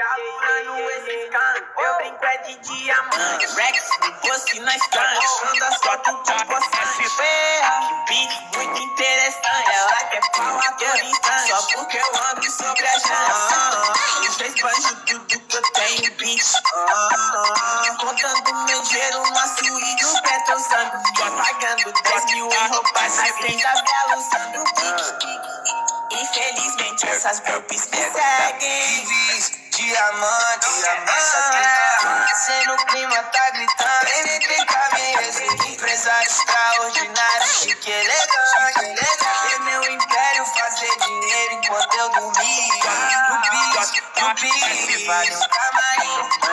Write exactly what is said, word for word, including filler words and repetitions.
Calculando esses cantos, eu brinco é de diamante. Rex, no posto e na estante, anda asfalto com poçante. Que beat muito interessante, ela quer pau a todo instante. Só porque eu ando sobre a janta. Os três banjos, tudo que eu tenho, bitch. Contando meu dinheiro na suíte, o Petro Santo. Pagando dez mil em roupas, as três da Bela usando kick. Infelizmente essas groupies me seguem. Diamante, diamante. Sendo o clima tá gritando. Vem vem cabeça. Empresário extraordinário. Chique elegante, elegante. Ver meu império fazer dinheiro enquanto eu dormia. No beat, no beat. Vale um camarim.